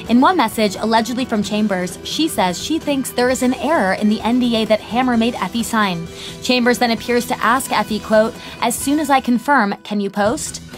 In one message, allegedly from Chambers, she says she thinks there is an error in the NDA that Hammer made Effie sign. Chambers then appears to ask Effie, quote, "As soon as I confirm, can you post?"